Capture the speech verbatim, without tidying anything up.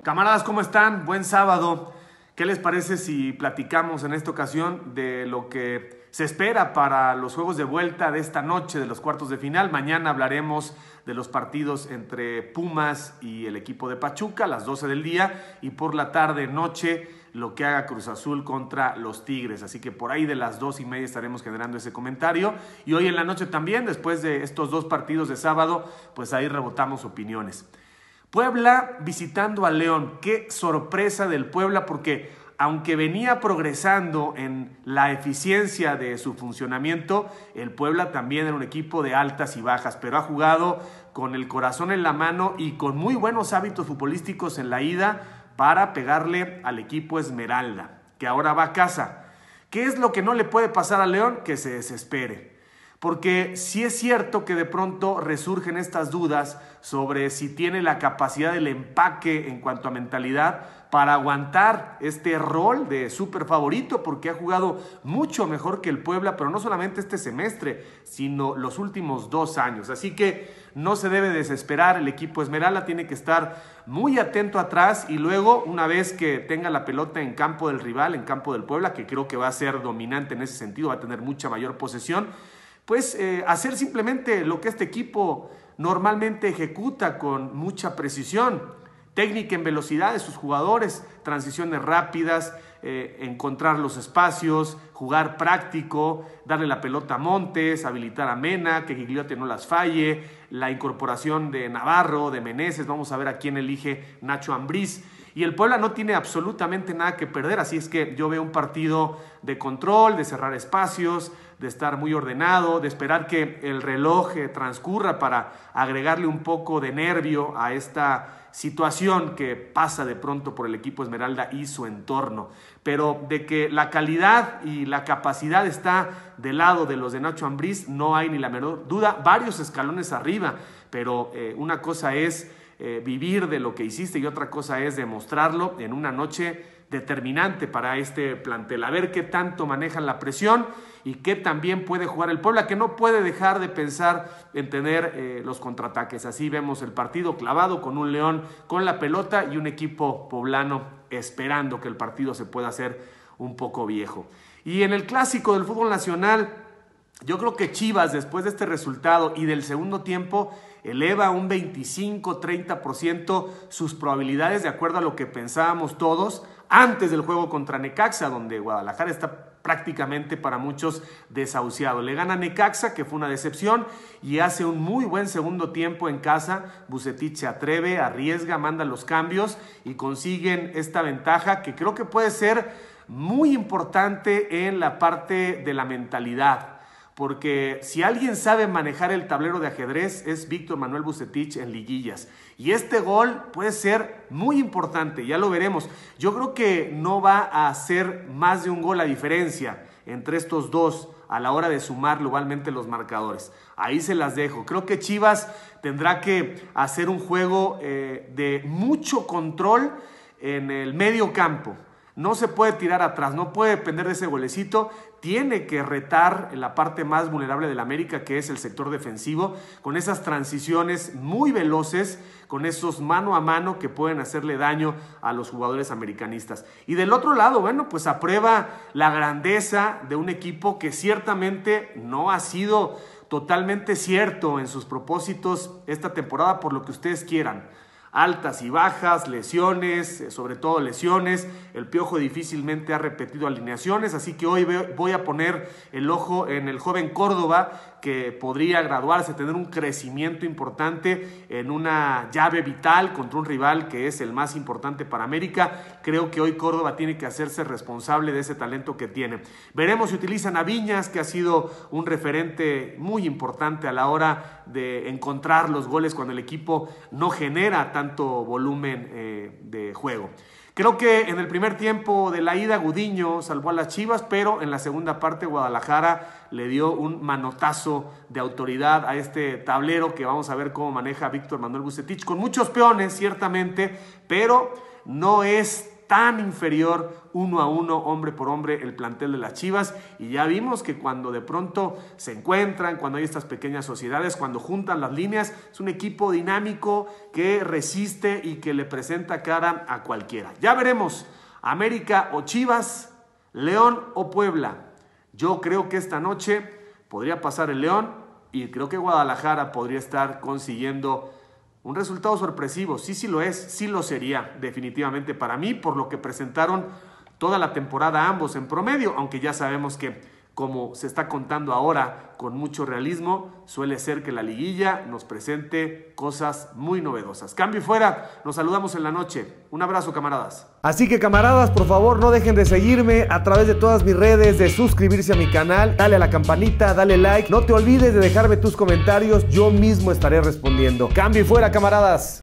Camaradas, ¿cómo están? Buen sábado. ¿Qué les parece si platicamos en esta ocasión de lo que se espera para los juegos de vuelta de esta noche de los cuartos de final? Mañana hablaremos de los partidos entre Pumas y el equipo de Pachuca a las doce del día, y por la tarde noche lo que haga Cruz Azul contra los Tigres. Así que por ahí de las dos y media estaremos generando ese comentario, y hoy en la noche también, después de estos dos partidos de sábado, pues ahí rebotamos opiniones. Puebla visitando a León. Qué sorpresa del Puebla, porque aunque venía progresando en la eficiencia de su funcionamiento, el Puebla también era un equipo de altas y bajas, pero ha jugado con el corazón en la mano y con muy buenos hábitos futbolísticos en la ida para pegarle al equipo Esmeralda, que ahora va a casa. ¿Qué es lo que no le puede pasar a León? Que se desespere. Porque sí es cierto que de pronto resurgen estas dudas sobre si tiene la capacidad del empaque en cuanto a mentalidad para aguantar este rol de súper favorito, porque ha jugado mucho mejor que el Puebla, pero no solamente este semestre, sino los últimos dos años. Así que no se debe desesperar el equipo Esmeralda, tiene que estar muy atento atrás, y luego, una vez que tenga la pelota en campo del rival, en campo del Puebla, que creo que va a ser dominante en ese sentido, va a tener mucha mayor posesión, pues eh, hacer simplemente lo que este equipo normalmente ejecuta con mucha precisión: técnica en velocidad de sus jugadores, transiciones rápidas, eh, encontrar los espacios, jugar práctico, darle la pelota a Montes, habilitar a Mena, que Gigliotti no las falle, la incorporación de Navarro, de Meneses, vamos a ver a quién elige Nacho Ambriz. Y el Puebla no tiene absolutamente nada que perder, así es que yo veo un partido de control, de cerrar espacios, de estar muy ordenado, de esperar que el reloj transcurra para agregarle un poco de nervio a esta situación que pasa de pronto por el equipo Esmeralda y su entorno. Pero de que la calidad y la capacidad está del lado de los de Nacho Ambriz, no hay ni la menor duda, varios escalones arriba, pero eh, una cosa es Eh, vivir de lo que hiciste y otra cosa es demostrarlo en una noche determinante para este plantel. A ver qué tanto manejan la presión y qué también puede jugar el Puebla, que no puede dejar de pensar en tener eh, los contraataques. Así vemos el partido clavado con un León con la pelota y un equipo poblano esperando que el partido se pueda hacer un poco viejo. Y en el clásico del fútbol nacional, yo creo que Chivas, después de este resultado y del segundo tiempo, eleva un veinticinco a treinta por ciento sus probabilidades, de acuerdo a lo que pensábamos todos antes del juego contra Necaxa, donde Guadalajara está prácticamente para muchos desahuciado. Le gana Necaxa, que fue una decepción, y hace un muy buen segundo tiempo en casa. Vucetich se atreve, arriesga, manda los cambios y consiguen esta ventaja que creo que puede ser muy importante en la parte de la mentalidad. Porque si alguien sabe manejar el tablero de ajedrez es Víctor Manuel Vucetich en liguillas. Y este gol puede ser muy importante, ya lo veremos. Yo creo que no va a ser más de un gol la diferencia entre estos dos a la hora de sumar globalmente los marcadores. Ahí se las dejo. Creo que Chivas tendrá que hacer un juego eh, de mucho control en el medio campo. No se puede tirar atrás, no puede depender de ese golecito. Tiene que retar en la parte más vulnerable del América, que es el sector defensivo, con esas transiciones muy veloces, con esos mano a mano que pueden hacerle daño a los jugadores americanistas. Y del otro lado, bueno, pues aprueba la grandeza de un equipo que ciertamente no ha sido totalmente cierto en sus propósitos esta temporada, por lo que ustedes quieran. Altas y bajas, lesiones, sobre todo lesiones. El Piojo difícilmente ha repetido alineaciones, así que hoy voy a poner el ojo en el joven Córdoba, que podría graduarse, tener un crecimiento importante en una llave vital contra un rival que es el más importante para América. Creo que hoy Córdoba tiene que hacerse responsable de ese talento que tiene. Veremos si utilizan a Viñas, que ha sido un referente muy importante a la hora de encontrar los goles cuando el equipo no genera tanto volumen eh, de juego. Creo que en el primer tiempo de la ida Gudiño salvó a las Chivas, pero en la segunda parte Guadalajara le dio un manotazo de autoridad a este tablero que vamos a ver cómo maneja Víctor Manuel Vucetich, con muchos peones ciertamente, pero no es tan inferior uno a uno, hombre por hombre, el plantel de las Chivas, y ya vimos que cuando de pronto se encuentran, cuando hay estas pequeñas sociedades, cuando juntan las líneas, es un equipo dinámico que resiste y que le presenta cara a cualquiera. Ya veremos, América o Chivas, León o Puebla. Yo creo que esta noche podría pasar el León y creo que Guadalajara podría estar consiguiendo un resultado sorpresivo. Sí, sí lo es, sí lo sería definitivamente para mí, por lo que presentaron toda la temporada ambos en promedio, aunque ya sabemos que, como se está contando ahora con mucho realismo, suele ser que la liguilla nos presente cosas muy novedosas. Cambio y fuera, nos saludamos en la noche. Un abrazo, camaradas. Así que, camaradas, por favor, no dejen de seguirme a través de todas mis redes, de suscribirse a mi canal, dale a la campanita, dale like. No te olvides de dejarme tus comentarios, yo mismo estaré respondiendo. Cambio y fuera, camaradas.